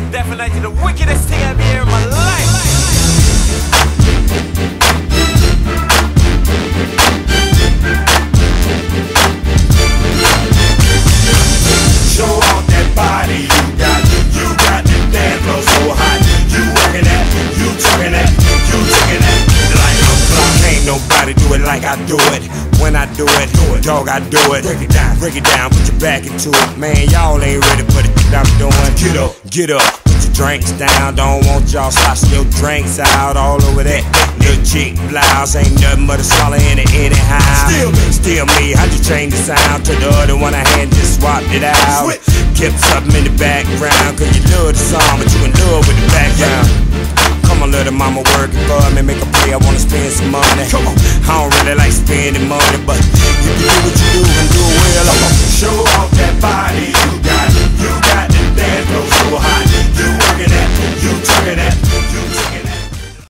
Definitely the wickedest thing I've ever in my life. Show off that body you got the dance floor so hot. You working that, you talking that, you taking that like a clock. Ain't nobody do it like I do it. When I do it, dog, I do it. Break it down, put your back into it. Man, y'all ain't ready for the shit I'm doing. Get up, put your drinks down. Don't want y'all sloshing your drinks out all over that little chick blouse. Ain't nothing but a swallow in it anyhow. Still me, I just changed the sound to the other one I had, just swapped it out. Kept something in the background, cause you love the song, but you in love with the background. Come on, little mama, working for me, make a play, I wanna spend some money. Come on, I don't really like spending money, but if you do what you do and do it well, I'm gonna show off that body.